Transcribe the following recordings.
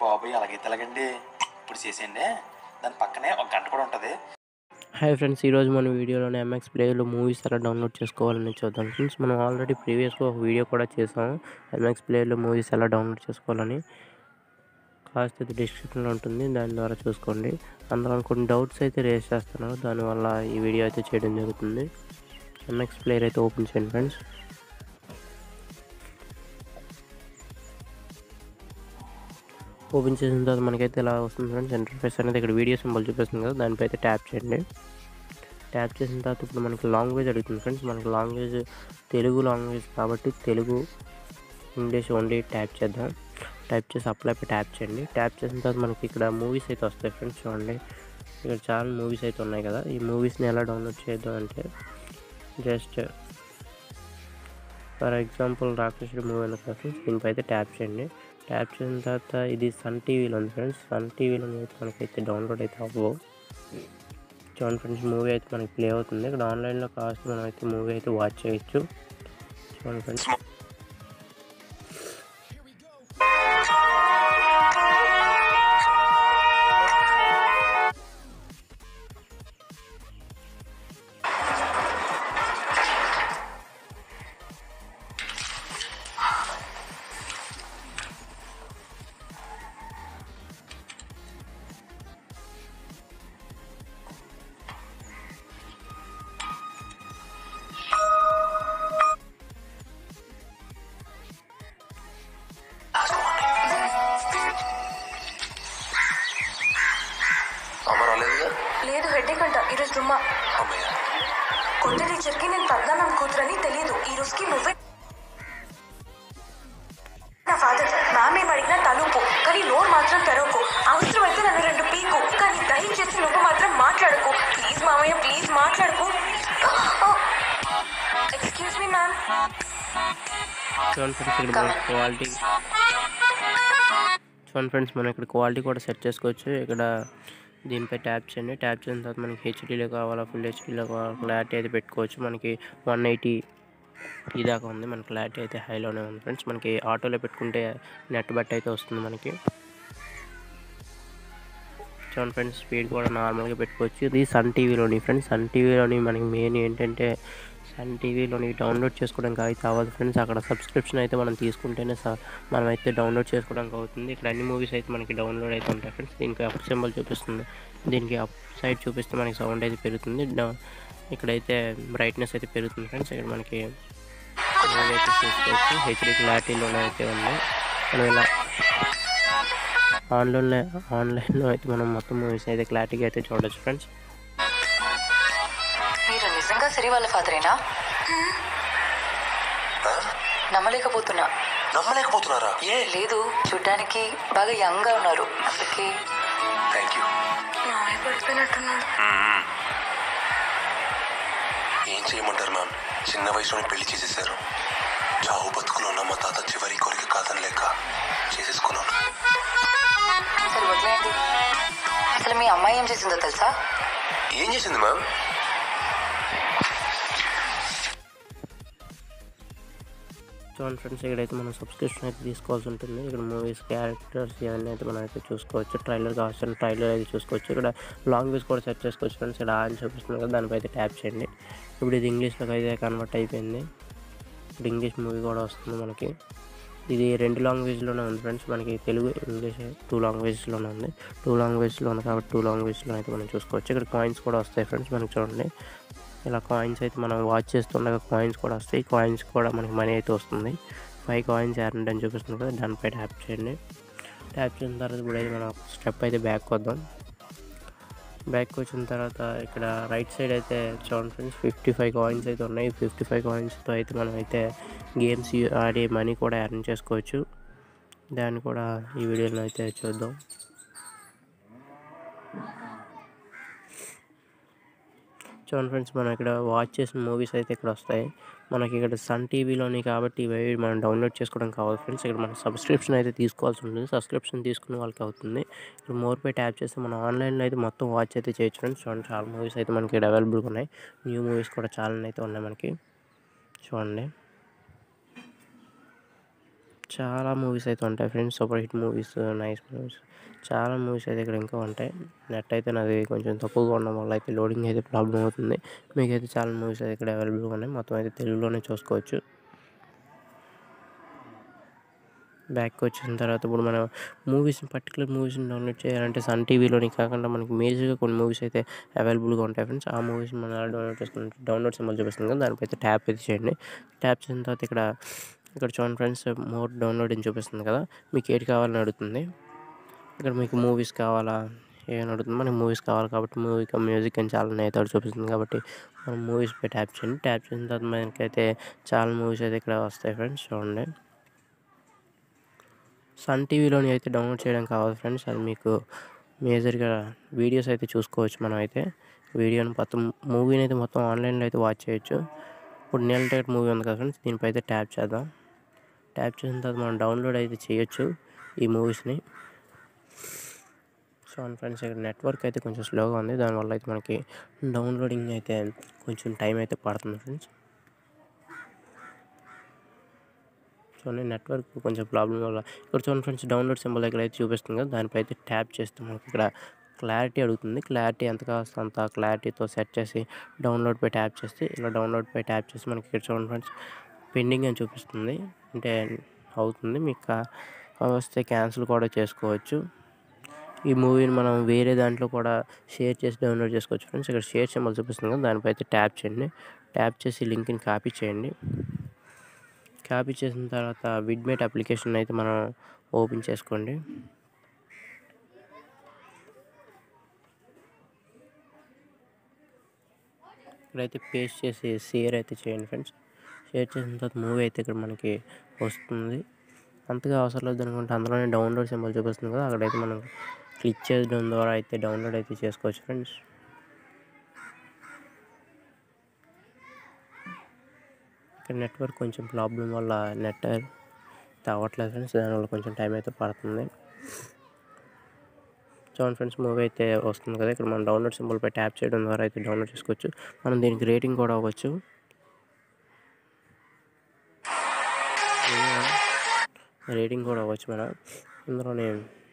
బాబోయ్ అలాగైతే ఎలాగండి ఇప్పుడు చేసేయండి దాని పక్కనే ఒక గంట కూడా ఉంటుంది. హాయ్ ఫ్రెండ్స్, ఈరోజు మన వీడియోలోనే ఎంఎక్స్ ప్లేయర్లో మూవీస్ ఎలా డౌన్లోడ్ చేసుకోవాలని చూద్దాం ఫ్రెండ్స్. మనం ఆల్రెడీ ప్రీవియస్గా ఒక వీడియో కూడా చేసాము ఎంఎక్స్ ప్లేయర్లో మూవీస్ ఎలా డౌన్లోడ్ చేసుకోవాలని. కాస్ట్ అయితే డిస్క్రిప్షన్లో ఉంటుంది, దాని ద్వారా చూసుకోండి. అందులో కొన్ని డౌట్స్ అయితే రేస్ చేస్తాను, దానివల్ల ఈ వీడియో అయితే చేయడం జరుగుతుంది. ఎంఎక్స్ ప్లేయర్ అయితే ఓపెన్ చేయండి ఫ్రెండ్స్. ఓపెన్ చేసిన తర్వాత మనకైతే ఇలా వస్తుంది ఫ్రెండ్స్. ఇంటర్ఫేస్ అనేది ఇక్కడ వీడియో సింబల్ చూపిస్తుంది కదా, దానిపై అయితే ట్యాప్ చేయండి. ట్యాప్ చేసిన తర్వాత ఇప్పుడు మనకి లాంగ్వేజ్ అడుగుతుంది ఫ్రెండ్స్. మనకి లాంగ్వేజ్ తెలుగు లాంగ్వేజ్ కాబట్టి తెలుగు, ఇంగ్లీష్ ఓన్లీ ట్యాప్ చేద్దాం. టైప్ చేసి అప్లైపై ట్యాప్ చేయండి. ట్యాప్ చేసిన తర్వాత మనకి ఇక్కడ మూవీస్ అయితే వస్తాయి ఫ్రెండ్స్. చూడండి, ఇక్కడ చాలా మూవీస్ అయితే ఉన్నాయి కదా. ఈ మూవీస్ని ఎలా డౌన్లోడ్ చేద్దాం అంటే జస్ట్ ఫర్ ఎగ్జాంపుల్ రాక్షసుడి మూవీ ఉంది కదా ఫ్రెండ్స్, దీనిపై అయితే ట్యాప్ చేయండి. ట్యాప్ చేసిన తర్వాత ఇది సన్ టీవీలో ఉంది ఫ్రెండ్స్. సన్ టీవీలో అయితే మనకైతే డౌన్లోడ్ అయితే అవ్వవు. చూడండి ఫ్రెండ్స్, మూవీ అయితే మనకి ప్లే అవుతుంది. ఇక్కడ ఆన్లైన్లో కాస్ట్ మనం అయితే మూవీ అయితే వాచ్ చేయొచ్చు. చూడండి ఫ్రెండ్స్, లేదు హెడ్ఏక్ అంట ఈరోజు రుమ్మా కొత్త టీచర్కి నేను పద్నానం కూతురని తెలియదు. ఈ రోజుకి నువ్వే నా ఫాదర్. మ్యామ్ ఏం అడిగినా తలుపు, కానీ నోరు మాత్రం తెరవకు. అవసరమైతే నన్ను 2 పీకు, కానీ దయచేసి నువ్వు మాత్రం మాట్లాడకు. ప్లీజ్ మామయ్య, ప్లీజ్ మాట్లాడకు. Excuse me ma'am. చూడండి ఫ్రెండ్స్, మనం ఇక్కడ క్వాలిటీ కూడా సెట్ చేసుకోవచ్చు. ఇక్కడ దీనిపై ట్యాప్ చేయండి. ట్యాప్ చేసిన తర్వాత మనకి హెచ్డీలో కావాలా, ఫుల్ హెచ్డీలో కావాలా, క్లారిటీ అయితే పెట్టుకోవచ్చు. మనకి 180 ఇదాకా ఉంది. మన క్లారిటీ అయితే హైలోనే ఉంది ఫ్రెండ్స్. మనకి ఆటోలో పెట్టుకుంటే నెట్ బట్టి అయితే వస్తుంది మనకి. చూడండి ఫ్రెండ్స్, స్పీడ్ కూడా నార్మల్గా పెట్టుకోవచ్చు. ఇది సన్ టీవీలోని ఫ్రెండ్స్. సన్ టీవీలోని మనకి మెయిన్ ఏంటంటే సన్ టీవీలోని డౌన్లోడ్ చేసుకోవడానికి అయితే అవ్వదు ఫ్రెండ్స్. అక్కడ సబ్స్క్రిప్షన్ అయితే మనం తీసుకుంటేనే మనం అయితే డౌన్లోడ్ చేసుకోవడానికి అవుతుంది. ఇక్కడ అన్ని మూవీస్ అయితే మనకి డౌన్లోడ్ అయితే ఉంటాయి ఫ్రెండ్స్. దీనికి అప్ సింబల్ చూపిస్తుంది, దీనికి అప్ సైడ్ చూపిస్తే మనకి సౌండ్ అయితే పెరుగుతుంది. ఇక్కడైతే బ్రైట్నెస్ అయితే పెరుగుతుంది ఫ్రెండ్స్. ఇక్కడ మనకి మూవీ అయితే చూసుకోవచ్చు. హెచ్డీ క్లారిటీలోనే అయితే ఉంది. మనం ఇలా ఆన్లైన్లో అయితే మనం మొత్తం మూవీస్ అయితే క్లారిటీగా అయితే చూడొచ్చు ఫ్రెండ్స్. మీరు నిజంగా సిరి వాళ్ళ ఫాదరేనా? నమ్మలేకపోతున్నారా? లేదు, చూడ్డానికి బాగా యంగ్ గా ఉన్నారు, అందుకే. థ్యాంక్యూ. పడిపోయినట్టున్నాడు. ఏం చేయమంటారు మ్యామ్, చిన్న వయసులోనే పెళ్లి చేసేసారు. చావు బతుకులో ఉన్న మా తాత చివరి కోరిక కాదని లేక చేసేసుకున్నాను. అసలు వదిలేయండి. అసలు మీ అమ్మాయి ఏం చేసిందో తెలుసా? ఏం చేసింది మ్యామ్? చూడండి ఫ్రెండ్స్, ఇక్కడైతే మనం సబ్స్క్రిప్షన్ అయితే తీసుకోవాల్సి ఉంటుంది. ఇక్కడ మూవీస్, క్యారెక్టర్స్ ఇవన్నీ అయితే మనం అయితే చూసుకోవచ్చు. ట్రైలర్ కావాల్సిన ట్రైలర్ అయితే చూసుకోవచ్చు. ఇక్కడ లాంగ్వేజ్ కూడా సెట్ చేసుకోవచ్చు ఫ్రెండ్స్. ఇక్కడ ఆన్ చూపిస్తుంది కదా, దానిపై అయితే ట్యాప్ చేయండి. ఇప్పుడు ఇది ఇంగ్లీష్లోకి అయితే కన్వర్ట్ అయిపోయింది. ఇప్పుడు ఇంగ్లీష్ మూవీ కూడా వస్తుంది మనకి. ఇది 2 లాంగ్వేజ్లోనే ఉంది ఫ్రెండ్స్. మనకి తెలుగు, ఇంగ్లీష్ 2 లాంగ్వేజ్లోనే ఉంది. 2 లాంగ్వేజ్లో ఉంది కాబట్టి 2 లాంగ్వేజ్లో అయితే మనం చూసుకోవచ్చు. ఇక్కడ కాయిన్స్ కూడా వస్తాయి ఫ్రెండ్స్. మనకి చూడండి, ఇలా కాయిన్స్ అయితే మనం వాచ్ చేస్తుండగా కాయిన్స్ కూడా వస్తాయి. కాయిన్స్ కూడా మనకి మనీ అయితే వస్తుంది. 5 కాయిన్స్ ఎర్న్డ్ అని చూపిస్తుంది కదా, దానిపై ట్యాప్ చేయండి. ట్యాప్ చేసిన తర్వాత ఇప్పుడు అయితే మనం స్టెప్ అయితే బ్యాక్ వద్దాం. బ్యాక్ వచ్చిన తర్వాత ఇక్కడ రైట్ సైడ్ అయితే చూడండి ఫ్రెండ్స్, 55 కాయిన్స్ అయితే ఉన్నాయి. 55 కాయిన్స్తో అయితే మనం అయితే గేమ్స్ ఆడి మనీ కూడా ఎర్న్ చేసుకోవచ్చు. దాన్ని కూడా ఈ వీడియోలో అయితే చూద్దాం. చూడండి ఫ్రెండ్స్, మనం ఇక్కడ వాచ్ చేసిన మూవీస్ అయితే ఇక్కడ వస్తాయి. మనకి ఇక్కడ సన్ టీవీలోని కాబట్టి ఇవి మనం డౌన్లోడ్ చేసుకోవడం కావాలి ఫ్రెండ్స్. ఇక్కడ మనం సబ్స్క్రిప్షన్ అయితే తీసుకోవాల్సి ఉంటుంది. సబ్స్క్రిప్షన్ తీసుకునే వాళ్ళకి అవుతుంది. ఇక్కడ మోర్పై ట్యాప్ చేస్తే మనం ఆన్లైన్లో అయితే మొత్తం వాచ్ అయితే చేయొచ్చు ఫ్రెండ్స్. చూడండి, చాలా మూవీస్ అయితే మనకి ఇక్కడ అవైలబుల్గా ఉన్నాయి. న్యూ మూవీస్ కూడా చాలా అయితే ఉన్నాయి మనకి. చూడండి, చాలా మూవీస్ అయితే ఉంటాయి friends. Super hit movies, nice movies, చాలా మూవీస్ అయితే ఇక్కడ ఇంకా ఉంటాయి. నెట్ అయితే నాది కొంచెం తక్కువగా ఉండడం వల్ల అయితే లోడింగ్ అయితే ప్రాబ్లం అవుతుంది. మీకైతే చాలా మూవీస్ అయితే ఇక్కడ అవైలబుల్గా ఉన్నాయి. మొత్తం అయితే తెలుగులోనే చూసుకోవచ్చు. బ్యాక్కి వచ్చిన తర్వాత ఇప్పుడు మనం పర్టికులర్ మూవీస్ని డౌన్లోడ్ చేయాలంటే సన్ టీవీలోని కాకుండా మనకి మేజర్గా కొన్ని మూవీస్ అయితే అవైలబుల్గా ఉంటాయి ఫ్రెండ్స్. ఆ మూవీస్ని మనం ఎలా డౌన్లోడ్ చేసుకుంటే డౌన్లోడ్ సింబల్ చూపిస్తుంది కదా, దానిపై అయితే ట్యాప్ అయితే చేయండి. ట్యాప్ చేసిన తర్వాత ఇక్కడ చూడండి ఫ్రెండ్స్, మోర్ డౌన్లోడ్ అని చూపిస్తుంది కదా, మీకు ఏది కావాలని అడుగుతుంది. ఇక్కడ మీకు మూవీస్ కావాలా ఏమని అడుగుతుంది. మనకి మూవీస్ కావాలి కాబట్టి మ్యూజిక్ అని చాలా అయితే చూపిస్తుంది కాబట్టి మనం మూవీస్పై ట్యాప్ చేయండి. ట్యాప్ చేసిన తర్వాత మనకైతే చాలా మూవీస్ అయితే ఇక్కడ వస్తాయి ఫ్రెండ్స్. చూడండి, సన్ టీవీలోని అయితే డౌన్లోడ్ చేయడం కావాలి ఫ్రెండ్స్. అది మీకు మేజర్గా వీడియోస్ అయితే చూసుకోవచ్చు. మనం అయితే వీడియోని మూవీని అయితే మొత్తం ఆన్లైన్లో అయితే వాచ్ చేయొచ్చు. ఇప్పుడు నీల్ టైట్ మూవీ ఉంది కదా ఫ్రెండ్స్, దీనిపై అయితే ట్యాప్ చేద్దాం. ట్యాప్ చేసిన తర్వాత మనం డౌన్లోడ్ అయితే చేయొచ్చు ఈ మూవీస్ని. సో ఫ్రెండ్స్, ఇక్కడ నెట్వర్క్ అయితే కొంచెం స్లోగా ఉంది, దానివల్ల అయితే మనకి డౌన్లోడింగ్ అయితే కొంచెం టైం అయితే పడుతుంది ఫ్రెండ్స్. చూడండి, నెట్వర్క్ కొంచెం ప్రాబ్లం వల్ల ఇక్కడ చూడండి ఫ్రెండ్స్, డౌన్లోడ్ సింబల్ దగ్గర అయితే చూపిస్తుంది కదా, దానిపై అయితే ట్యాప్ చేస్తే మనకి ఇక్కడ క్లారిటీ అడుగుతుంది. క్లారిటీ ఎంత కావాల్సి అంత క్లారిటీతో సెట్ చేసి డౌన్లోడ్పై ట్యాప్ చేస్తే ఇలా డౌన్లోడ్పై ట్యాప్ చేసి మనకి ఇక్కడ చూడండి ఫ్రెండ్స్, పెండింగ్ అని చూపిస్తుంది. అంటే అవుతుంది, మీకు వస్తే క్యాన్సిల్ కూడా చేసుకోవచ్చు. ఈ మూవీని మనం వేరే దాంట్లో కూడా షేర్ చేసి డౌన్లోడ్ చేసుకోవచ్చు ఫ్రెండ్స్. ఇక్కడ షేర్ సింబల్ చూపిస్తుంది కదా, దానిపై అయితే ట్యాప్ చేయండి. ట్యాప్ చేసి లింక్ని కాపీ చేయండి. కాపీ చేసిన తర్వాత విడ్మేట్ అప్లికేషన్ అయితే మనం ఓపెన్ చేసుకోండి. ఇక్కడైతే పేస్ట్ చేసి షేర్ అయితే చేయండి ఫ్రెండ్స్. షేర్ చేసిన తర్వాత మూవీ అయితే ఇక్కడ మనకి వస్తుంది. అంతగా అవసరం లేదు అనుకుంటే అందులోనే డౌన్లోడ్ సింబల్ చూపిస్తుంది కదా, అక్కడైతే మనం క్లిక్ చేయడం ద్వారా అయితే డౌన్లోడ్ అయితే చేసుకోవచ్చు ఫ్రెండ్స్. ఇక్కడ నెట్వర్క్ కొంచెం ప్రాబ్లం వల్ల నెట్ అవ్వట్లేదు ఫ్రెండ్స్, దానివల్ల కొంచెం టైం అయితే పడుతుంది. చూడండి ఫ్రెండ్స్, మూవీ అయితే వస్తుంది కదా, ఇక్కడ మనం డౌన్లోడ్ సింబల్పై ట్యాప్ చేయడం ద్వారా అయితే డౌన్లోడ్ చేసుకోవచ్చు. మనం దీనికి రేటింగ్ కూడా అవ్వచ్చు. మనం ఇందులోనే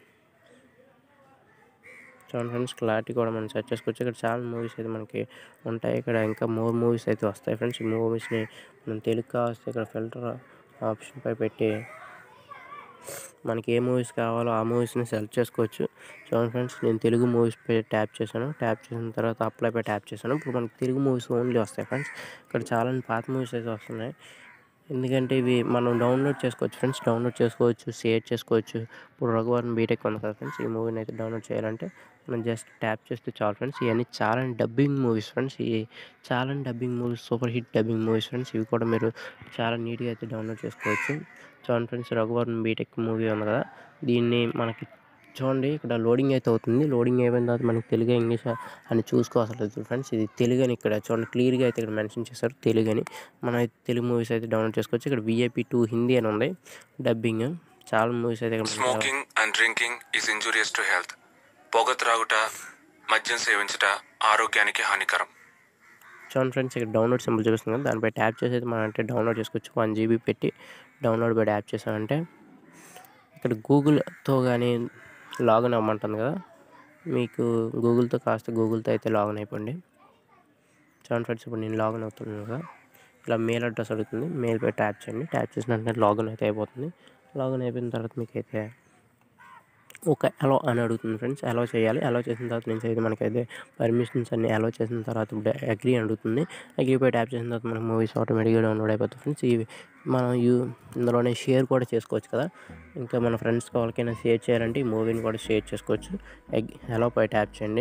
చూడండి ఫ్రెండ్స్, క్లారిటీ కూడా మనం సెర్చ్ చేసుకోవచ్చు. ఇక్కడ చాలా మూవీస్ అయితే మనకి ఉంటాయి. ఇక్కడ ఇంకా మోర్ మూవీస్ అయితే వస్తాయి ఫ్రెండ్స్. ఈ మూవీస్ని మనం తెలుగు కావస్తే ఇక్కడ ఫిల్టర్ ఆప్షన్పై పెట్టి మనకి ఏ మూవీస్ కావాలో ఆ మూవీస్ని సెలెక్ట్ చేసుకోవచ్చు. చూడండి ఫ్రెండ్స్, నేను తెలుగు మూవీస్పై ట్యాప్ చేశాను. ట్యాప్ చేసిన తర్వాత అప్లైపై ట్యాప్ చేశాను. ఇప్పుడు మనకి తెలుగు మూవీస్ ఓన్లీ వస్తాయి ఫ్రెండ్స్. ఇక్కడ చాలా పాత మూవీస్ అయితే వస్తున్నాయి, ఎందుకంటే ఇవి మనం డౌన్లోడ్ చేసుకోవచ్చు ఫ్రెండ్స్. డౌన్లోడ్ చేసుకోవచ్చు, షేర్ చేసుకోవచ్చు. ఇప్పుడు రఘువరన్ బీటెక్ ఉంది కదా ఫ్రెండ్స్, ఈ మూవీని అయితే డౌన్లోడ్ చేయాలంటే మనం జస్ట్ ట్యాప్ చేస్తే చాలు ఫ్రెండ్స్. ఇవన్నీ చాలా డబ్బింగ్ మూవీస్ ఫ్రెండ్స్. ఈ చాలా dubbing movies, super hit dubbing movies friends. ఇవి కూడా మీరు చాలా నీట్గా అయితే డౌన్లోడ్ చేసుకోవచ్చు. చూడండి ఫ్రెండ్స్, రఘువరన్ బీటెక్ మూవీ ఉంది కదా, దీన్ని మనకి చూడండి ఇక్కడ లోడింగ్ అయితే అవుతుంది. లోడింగ్ అయిపోయిన తర్వాత మనకి తెలుగు ఇంగ్లీష్ అని చూసుకోవాల్సి లేదు ఫ్రెండ్స్. ఇది తెలుగు అని ఇక్కడ చూడండి క్లియర్గా అయితే ఇక్కడ మెన్షన్ చేశారు, తెలుగు అని. మనం అయితే తెలుగు మూవీస్ అయితే డౌన్లోడ్ చేసుకోవచ్చు. ఇక్కడ VIP 2 హిందీ అని ఉంది డబ్బింగ్. చాలా మూవీస్ అయితే ఇక్కడ. Smoking and drinking is injurious to health. పొగ త్రాగుట, మద్యం సేవించుట ఆరోగ్యానికి హానికరం. చూడండి ఫ్రెండ్స్, ఇక్కడ డౌన్లోడ్ సింబల్ చూపిస్తుంది కదా, దానిపై ట్యాప్ చేసి అయితే మనం అంటే డౌన్లోడ్ చేసుకోవచ్చు. 1 GB పెట్టి డౌన్లోడ్ బై ట్యాప్ చేసామంటే ఇక్కడ గూగుల్తో కానీ లాగిన్ అవ్వమంటుంది కదా, మీకు గూగుల్తో అయితే లాగిన్ అయిపోండి. చూడండి ఫ్రెండ్స్, ఇప్పుడు నేను లాగిన్ అవుతున్నాను కదా, ఇలా మెయిల్ అడ్రస్ అడుగుతుంది. మెయిల్పై ట్యాప్ చేయండి. ట్యాప్ చేసిన వెంటనే లాగిన్ అయితే అయిపోతుంది. లాగిన్ అయిపోయిన తర్వాత మీకు అయితే ఒక అలో అని అడుగుతుంది ఫ్రెండ్స్. అలో చేయాలి. అలో చేసిన తర్వాత నుంచి అయితే మనకైతే పర్మిషన్స్ అన్ని అలో చేసిన తర్వాత అగ్రీ అడుగుతుంది. అగ్రీపై ట్యాప్ చేసిన తర్వాత మనకు మూవీస్ ఆటోమేటిక్గా డౌన్లోడ్ అయిపోతుంది ఫ్రెండ్స్. ఇవి మనం ఇందులోనే షేర్ కూడా చేసుకోవచ్చు కదా, ఇంకా మన ఫ్రెండ్స్కి వాళ్ళకైనా షేర్ చేయాలంటే ఈ మూవీని కూడా షేర్ చేసుకోవచ్చు. అలోపై ట్యాప్ చేయండి.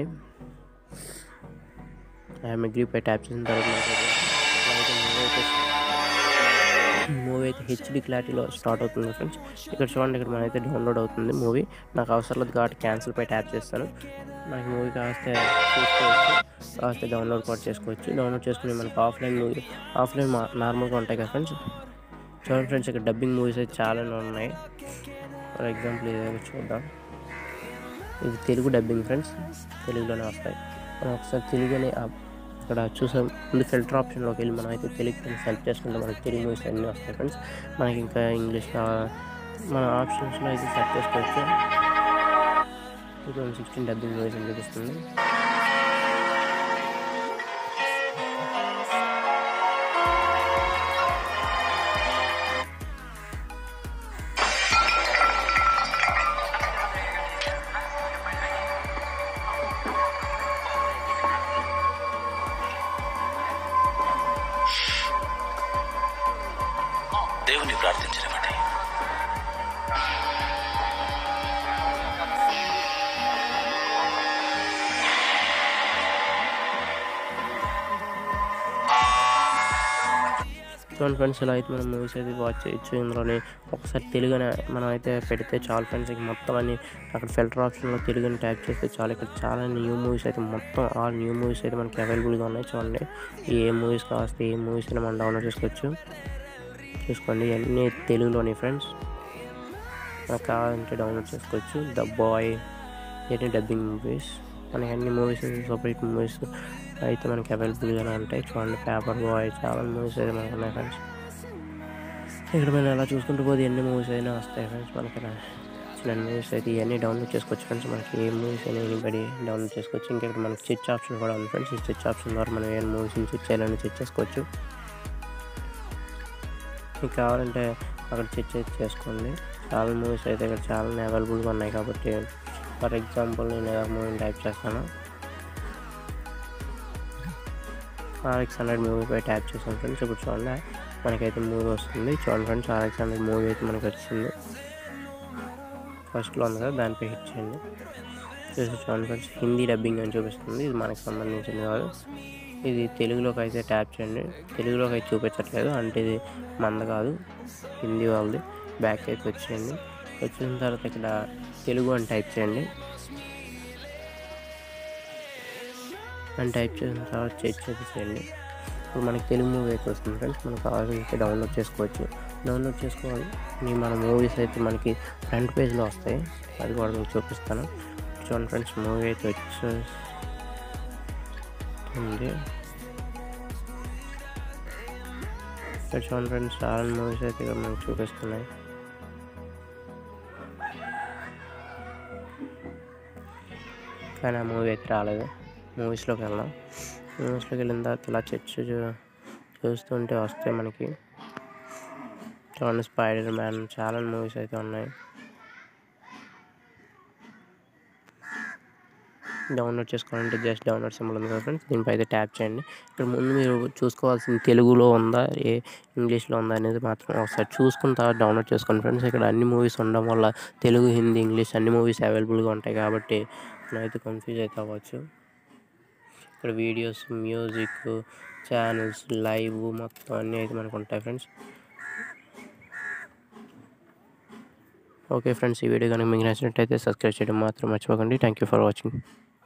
అగ్రీపై ట్యాప్ చేసిన తర్వాత మూవీ అయితే HD క్లారిటీలో స్టార్ట్ అవుతుంది ఫ్రెండ్స్. ఇక్కడ చూడండి, ఇక్కడ మనైతే డౌన్లోడ్ అవుతుంది మూవీ. నాకు అవసరం లేదు కాబట్టి క్యాన్సిల్పై ట్యాప్ చేస్తాను. నాకు మూవీ కావస్తే చూసుకోవచ్చు, కావస్తే డౌన్లోడ్ కూడా చేసుకోవచ్చు. డౌన్లోడ్ చేసుకుని మనకు ఆఫ్లైన్ నార్మల్గా ఉంటాయి కదా ఫ్రెండ్స్. చూడండి ఫ్రెండ్స్, ఇక్కడ డబ్బింగ్ మూవీస్ అయితే చాలా ఉన్నాయి. ఫర్ ఎగ్జాంపుల్ ఇదే చూద్దాం. ఇది తెలుగు డబ్బింగ్ ఫ్రెండ్స్, తెలుగులోనే వస్తాయి. మనం ఒకసారి తెలుగుని ఇక్కడ చూసాం. ముందు ఫిల్టర్ ఆప్షన్లోకి వెళ్ళి మనం అయితే తెలుగు సెలెక్ట్ చేసుకుంటే మనకి తెలుగు మూవీస్ అన్నీ వస్తాయి ఫ్రెండ్స్. మనకి ఇంకా ఇంగ్లీష్ మన ఆప్షన్స్లో అయితే సెట్ చేసుకోవచ్చు. 2016 డబ్బింగ్ మూవీస్ అని చూపిస్తుంది. దేవుని ప్రార్థించనివ్వండి. చూడండి ఫ్రెండ్స్, ఇలా అయితే మనం మూవీస్ అయితే వాచ్ చేయొచ్చు. ఇందులోనే ఒకసారి తెలుగునే మనం అయితే పెడితే చాలు ఫ్రెండ్స్. ఇక మొత్తం అన్ని అక్కడ ఫిల్టర్ ఆప్షన్లో తెలుగుని ట్యాప్ చేస్తే చాలు. ఇక్కడ చాలా న్యూ మూవీస్ అయితే మొత్తం ఆల్ న్యూ మూవీస్ అయితే మనకి అవైలబుల్గా ఉన్నాయి. చూడండి, ఏ మూవీస్ కావస్తే ఏ మూవీస్ అయినా మనం డౌన్లోడ్ చేసుకోవచ్చు. చూసుకోండి, అన్నీ తెలుగులోనే ఫ్రెండ్స్. మనకు కావాలంటే డౌన్లోడ్ చేసుకోవచ్చు. ద బాయ్, ఇవన్నీ డబ్బింగ్ మూవీస్. మనకి అన్ని మూవీస్ సపరేట్ మూవీస్ అయితే మనకి అవైలబుల్గానే ఉంటాయి. చూడండి, పేపర్ బాయ్, చాలా మూవీస్ అయితే మనకు ఉన్నాయి ఫ్రెండ్స్. ఇక్కడ మనం ఎలా చూసుకుంటూ పోతే ఎన్ని మూవీస్ అయినా వస్తాయి ఫ్రెండ్స్. మనకి చిన్న మూవీస్ అయితే ఇవన్నీ డౌన్లోడ్ చేసుకోవచ్చు ఫ్రెండ్స్. మనకి ఏ మూవీస్ అయినా ఎనీబడి డౌన్లోడ్ చేసుకోవచ్చు. ఇంకా ఇక్కడ మనకి స్విచ్ ఆప్షన్ కూడా ఉంది ఫ్రెండ్స్. ఈ స్విచ్ ఆప్షన్ ద్వారా మనం ఏ మూవీస్ని స్విచ్ చేయాలని స్విచ్ చేసుకోవచ్చు. మీకు కావాలంటే అక్కడ స్విచ్ అయితే చేసుకోండి. చాలా మూవీస్ అయితే ఇక్కడ చాలా అవైలబుల్గా ఉన్నాయి కాబట్టి, ఫర్ ఎగ్జాంపుల్ నేను ఏదో మూవీని టైప్ చేస్తాను. RX100 మూవీపై ట్యాప్ చేసాను ఫ్రెండ్స్. ఇప్పుడు చూడండి, మనకైతే మూవీ వస్తుంది. చూడండి ఫ్రెండ్స్, RX100 మూవీ అయితే మనకి వచ్చింది. ఫస్ట్లో ఉంది కదా, దానిపై హిట్ చేయండి. చూడండి ఫ్రెండ్స్, హిందీ డబ్బింగ్ అని చూపిస్తుంది. ఇది మనకు సంబంధించింది కాదు. ఇది తెలుగులోకి అయితే ట్యాప్ చేయండి. తెలుగులోకి అయితే చూపించట్లేదు, అంటే ఇది మంద కాదు, హిందీ వాళ్ళది. బ్యాక్ అయితే వచ్చేయండి. వచ్చిన తర్వాత ఇక్కడ తెలుగు అని టైప్ చేయండి. అని టైప్ చేసిన తర్వాత చెక్ చేయండి. ఇప్పుడు మనకి తెలుగు మూవీ అయితే వస్తుంది ఫ్రెండ్స్. మనకు కావాలంటే డౌన్లోడ్ చేసుకోవచ్చు. డౌన్లోడ్ చేసుకోవాలి. మన మూవీస్ అయితే మనకి ఫ్రంట్ పేజ్లో వస్తాయి, అది కూడా మీకు చూపిస్తాను. చూడండి ఫ్రెండ్స్, మూవీ అయితే వచ్చేస్తుంది. చూడండి ఫ్రెండ్స్, చాలా మూవీస్ అయితే ఇక్కడ మనకు చూపిస్తున్నాయి. కానీ ఆ మూవీ అయితే రాలేదు. మూవీస్లోకి వెళ్దాం. మూవీస్లోకి వెళ్ళిన తర్వాత ఇలా చూస్తుంటే వస్తాయి మనకి. చూడండి, స్పైడర్ మ్యాన్, చాలా మూవీస్ అయితే ఉన్నాయి. డౌన్లోడ్ చేసుకోవాలంటే జస్ట్ డౌన్లోడ్ సింబల్ ఉంది కదా ఫ్రెండ్స్, దీనిపై అయితే ట్యాప్ చేయండి. ఇక్కడ ముందు మీరు చూసుకోవాల్సింది తెలుగులో ఉందా, ఇంగ్లీష్లో ఉందా అనేది మాత్రం ఒకసారి చూసుకున్న తర్వాత డౌన్లోడ్ చేసుకోండి ఫ్రెండ్స్. ఇక్కడ అన్ని మూవీస్ ఉండడం వల్ల తెలుగు, హిందీ, ఇంగ్లీష్ అన్ని మూవీస్ అవైలబుల్గా ఉంటాయి కాబట్టి అయితే కన్ఫ్యూజ్ అయితే అవ్వచ్చు. ఇక్కడ వీడియోస్, మ్యూజిక్, ఛానల్స్, లైవ్ మొత్తం అన్నీ అయితే మనకు ఉంటాయి ఫ్రెండ్స్. ఓకే ఫ్రెండ్స్, ఈ వీడియో కనుక మీకు నచ్చినట్టయితే సబ్స్క్రైబ్ చేయడం మాత్రం మర్చిపోకండి. Thank you for watching.